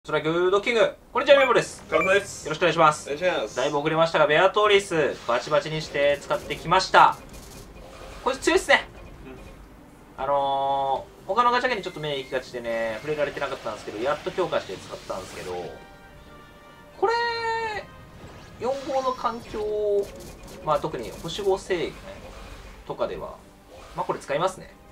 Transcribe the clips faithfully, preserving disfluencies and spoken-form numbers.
ストライクドキング、こんにちは、メモです。 カルトです。 よろしくお願いします。 お願いします。 だいぶ遅れましたが、ベアトリス、バチバチにして使ってきました。こいつ強いっすね。うん、あのー、他のガチャゲにちょっと目行きがちでね、触れられてなかったんですけど、やっと強化して使ったんですけど、これ、よん号の環境、まあ特に星ご制御とかでは、まあこれ使いますね。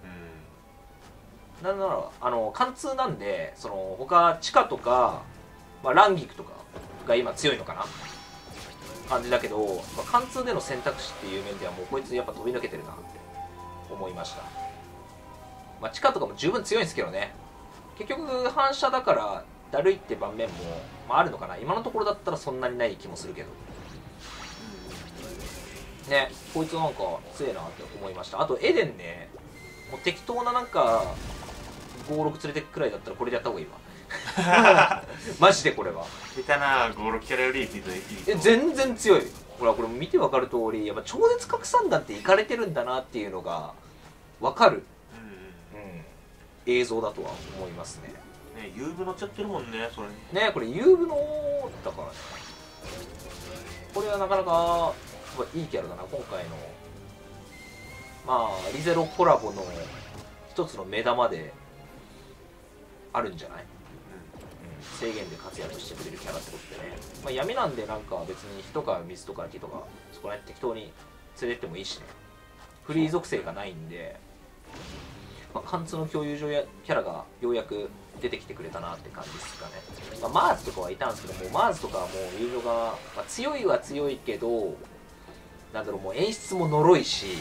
なんならあの貫通なんで、その他地下とか、まあ、ランギクとかが今強いのかな感じだけど、まあ、貫通での選択肢っていう面ではもうこいつやっぱ飛び抜けてるなって思いました。まあ、地下とかも十分強いんですけどね、結局反射だからだるいって盤面も、まあ、あるのかな。今のところだったらそんなにない気もするけどね、こいつなんか強いなって思いました。あとエデンね、もう適当ななんかご、ろく連れてくくらいだったらこれでやった方がいいわマジでこれは下手なご、ろくキャラよりえ全然強い。ほらこれ見て分かる通り、やっぱ超絶拡散弾っていかれてるんだなっていうのが分かる、うん、うん、映像だとは思いますね。 ね、ユーブ乗っちゃってるもんね、それね。これユーブのだからね、これはなかなかいいキャラだな。今回のまあリゼロコラボの一つの目玉であるんじゃない、うん、制限で活躍してくれるキャラってことでね、まあ、闇なんでなんか別に火とか水とか木とかそこら辺適当に連れてってもいいしね。フリー属性がないんで、まあ、貫通の共有上やキャラがようやく出てきてくれたなって感じですかね。まあ、マーズとかはいたんですけども、マーズとかはもう友情が、まあ、強いは強いけど、なんだろう、もう演出も呪いし、うん、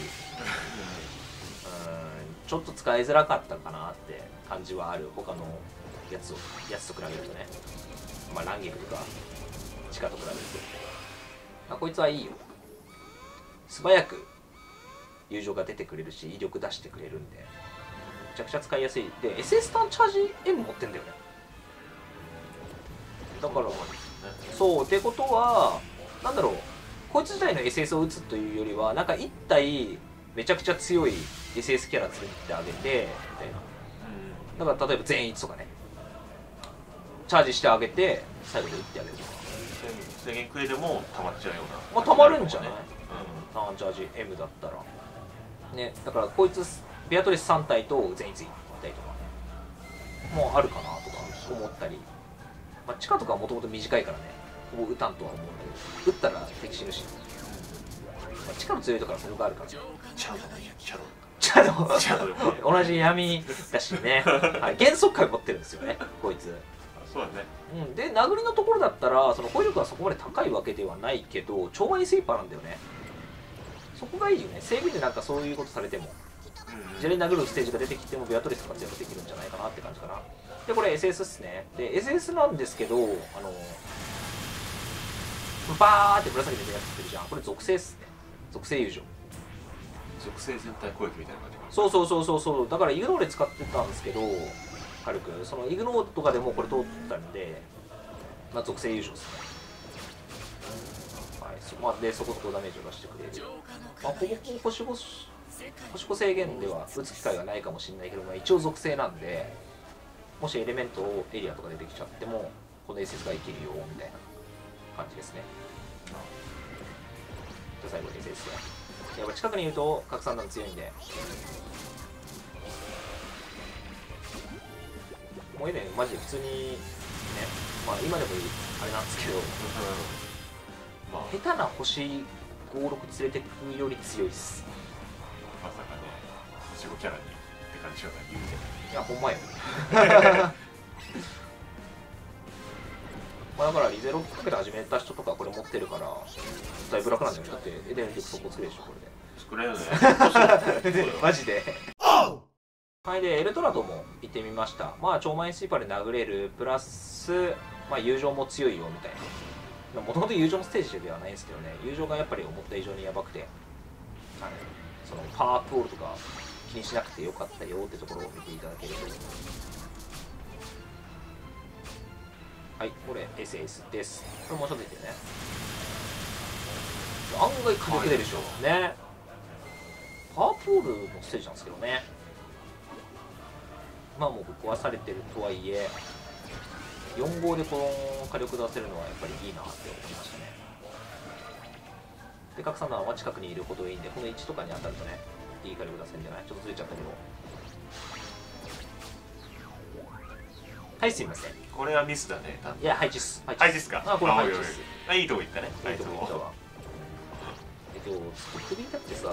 ちょっと使いづらかったかなって感じはある。他のやつをやつと比べるとね、まあランゲクとか地下と比べると、まあ、こいつはいいよ。素早く友情が出てくれるし威力出してくれるんでめちゃくちゃ使いやすい。で エスエス ターンチャージ M 持ってんだよね。だからそうってことはなんだろう、こいつ自体の エスエス を打つというよりはなんかいち体めちゃくちゃ強い エスエス キャラ連れてってあげてみたいな。だから例えば全員とかね、チャージしてあげて最後で打ってあげるとか。 制限クエでも溜まっちゃうような、 まあ溜まるんじゃない、うん、ターンチャージ M だったらね。だからこいつベアトリスさん体と全員ついたりとかもうあるかなとか思ったり、まあ、地下とかはもともと短いからね、ほぼ打たんとは思うんだけど、打ったら敵死ぬし、まあ、地下の強いところはそれがあるから。チャドチャドチャド同じ闇だしね、はい、減速回持ってるんですよねこいつ。 そうだね、 うん、で殴りのところだったらその攻撃力はそこまで高いわけではないけど超マイスイーパーなんだよね。そこがいいよね。整備でなんかそういうことされてもジェレに殴るステージが出てきてもベアトリス活躍できるんじゃないかなって感じかな。でこれ エスエス っすね。で エスエス なんですけど、あのバーって紫でやってるじゃん。これ属性っすね。属性友情、 属性全体攻撃みたいな感じ。 そうそうそうそうそう。だからイグノーレ使ってたんですけど、軽くそのイグノーとかでもこれ通ったんで、まあ、属性優勝ですね。はい、そこまでそこそこダメージを出してくれる。まあ、ほぼほぼ星5星ご制限では打つ機会がないかもしれないけど、まあ、一応属性なんで、もしエレメントエリアとか出てきちゃってもこの エスエス がいけるよみたいな感じですね。じゃあ最後 エスエス でやっぱ近くにいると拡散弾強いんで、もうエレンマジで普通にね、まあ今でもいいあれなんですけど、まあ、下手な星ご、ろく連れてくより強いっす。 まさかね、星ごキャラにって感じは言うけど、 いやほんまよまあだからリゼロかけて始めた人とかこれ持ってるからだいぶ楽なんだよね。だってエデン力そこ作れるでしょこれで。 作れるねマジではい。でエルトラドも行ってみました。まあ超マイスイーパーで殴れるプラス、まあ、友情も強いよみたいな。もともと友情のステージではないんですけどね、友情がやっぱり思った以上にやばくて、はい、そのパワープロールとか気にしなくてよかったよってところを見ていただけると。はい、これ エスエス です。これもうちょっと出てるね。案外火力出るでしょ、はい、ね。パワープロールのステージなんですけどね、まあもうぶっ壊されてるとはいえよん号でこの火力出せるのはやっぱりいいなって思いましたね。で角さんのは近くにいるほどいいんで、このいちとかに当たるとねいい火力出せるんじゃない。ちょっとずれちゃったけど、はい、すいません。 これはミスだね。 いや、配置っす。 配置っすか。 あ、これ配置っす。 あ、いいとこ行ったね。 いいとこ行ったわ。えっと、首だってさ、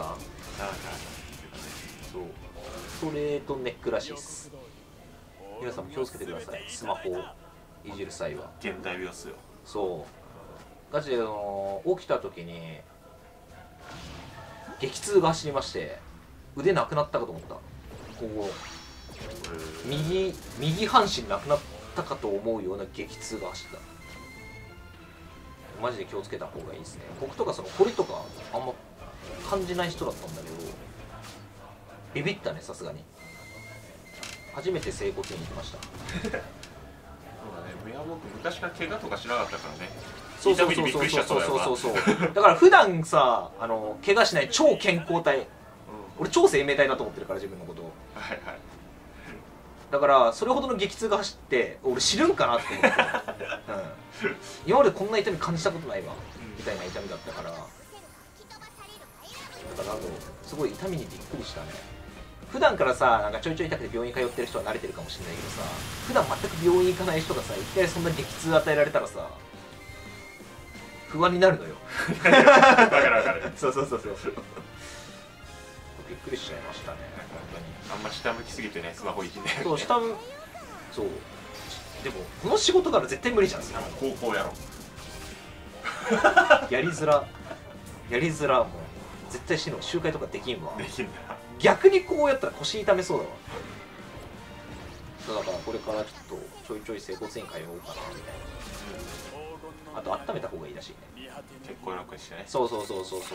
そう、ストレートネックらしいっす。皆さんも気をつけてください。スマホをいじる際は。 現代病っすよ。 そう。ガチで、あの起きた時に、激痛が走りまして、腕なくなったかと思った。ここ。右右半身なくなったかと思うような激痛が走った。マジで気をつけた方がいいですね。僕とかその凝りとかあんま感じない人だったんだけど、ビビったね、さすがに。初めて整骨院に行きました。 そうだね、いや僕昔から怪我とかしなかったからね。 そうそうそうそうそうそうそうそうだから普段さ、あの怪我しない超健康体、うん、俺超生命体だと思ってるから自分のことを。 はいはい。 だからそれほどの激痛が走って俺死ぬんかなって思って、うん、今までこんな痛み感じたことないわ、みたいな痛みだったから、だからなんだろう、すごい痛みにびっくりしたね。普段からさ、なんかちょいちょい痛くて病院通ってる人は慣れてるかもしれないけどさ、普段全く病院行かない人がさ、いきなりそんな激痛与えられたらさ、不安になるのよ。 わかるわかる。 そうそうそうそうびっくりしちゃいましたね。 あんま下向きすぎてね、スマホいじんない、ね、 そう下向そうでもこの仕事から絶対無理じゃん。 高校やろやりづらやりづらもう絶対死の集会とかできんわ。 できんだ。 逆にこうやったら腰痛めそうだわ。だからこれからちょっとちょいちょい整骨院通おうかなみたいな、うん、あと温めた方がいいらしいね。 結構楽にしてね。 そうそうそうそうそうそう。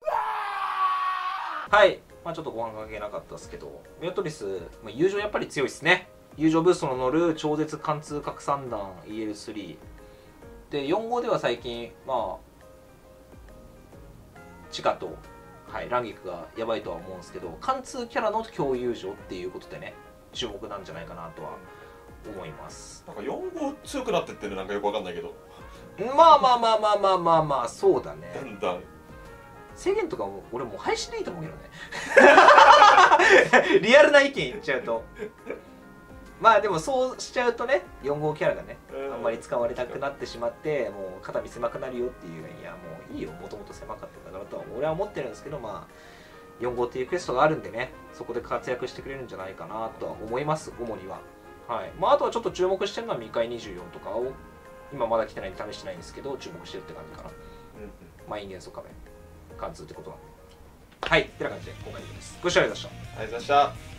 はい、まあちょっとご飯関係なかったですけど、ベアトリス、まあ、友情やっぱり強いですね。友情ブーストの乗る超絶貫通拡散弾 イーエルスリー でよん号では最近まあチカと、はい、ランギクがやばいとは思うんですけど、貫通キャラの強友情っていうことでね注目なんじゃないかなとは思います。 なんかよん号強くなってってるのなんかよくわかんないけど、 まあまあまあまあまあまあまあそうだね。 だんだん制限とかも俺もう廃止でいいと思うけどね。リアルな意見言っちゃうと、まあでもそうしちゃうとねよん号キャラがねあんまり使われなくなってしまって、もう肩身狭くなるよっていう、いやもういいよ、もともと狭かったからとは俺は思ってるんですけど、まあよん号っていうクエストがあるんでね、そこで活躍してくれるんじゃないかなとは思います、主には。はい、まああとはちょっと注目してるのは未開にじゅうよんとかを今まだ来てないんで試してないんですけど、注目してるって感じかな。マイン元素壁貫通ってことなんで。はい、ってな感じで今回です。ご視聴ありがとうございました。 ありがとうございました。